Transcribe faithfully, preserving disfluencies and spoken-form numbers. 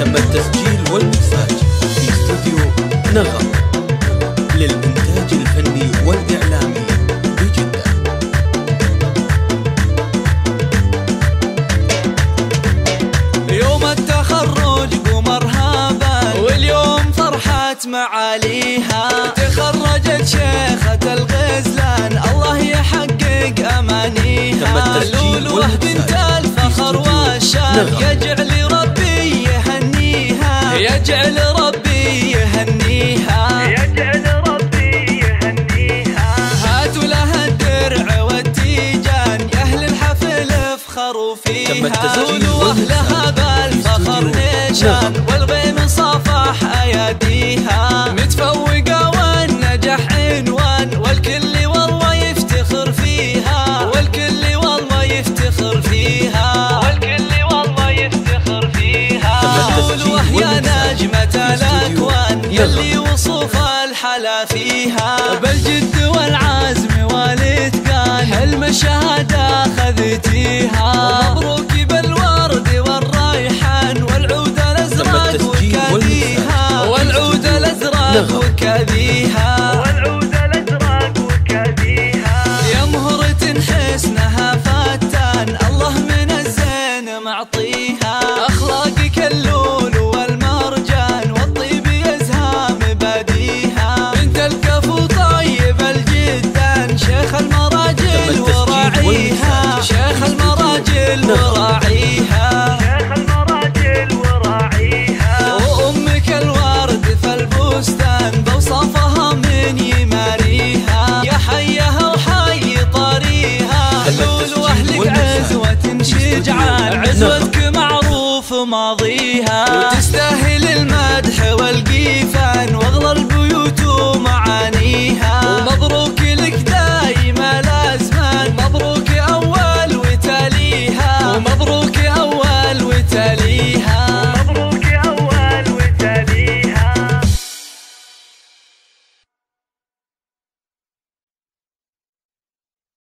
تم التسجيل والمكساج في استوديو نغم للإنتاج الفني والإعلامي بجدة. يوم التخرج قمر هابا واليوم فرحة معاليها، تخرجت شيخة الغزلان الله يحقق أمانيها. لولوه بنت الفخر والشان يجعل ربي يهنيها، يجعل ربي يهنيها، يجعل ربي يهنيها. هاتوا لها الدرع والتيجان يا أهل الحفل افخروا فيها. لولوه لها بالفخر نيشان والغيم صافح أياديها، متفوقة والنجاح عنوان والكل والله يفتخر فيها، والكل والله يفتخر فيها، والكل والله يفتخر فيها. لولوه يا نجمة الأكوان يلي وصوف الحلا فيها، بالجد والعزم والإتقان حلم الشهادة خذتيها. مبروك بالورد والريحان والعود الأزرق وكاديها، والعود الأزرق وكاديها، والعود الأزرق وكاديها. يا مهرة حسنها فتان الله من الزين معطيها، أخلاقك اللول والمرجان والطيب يزهى مباديها. بنت الكفو طيب الجدان شيخ المراجل وراعيها، شيخ المراجل وراعيها، شيخ المراجل وراعيها. وأمك الورد في البستان بوصافها من يماريها، يا حيها وحي طريها. لولو أهلك عزوة شجعان عزوتك معروف ماضيها، وتستاهل المدح والقيفان واغلى البيوت ومعانيها. ومبروك لك دايما الأزمان، مبروك أول وتاليها، ومبروك أول وتاليها.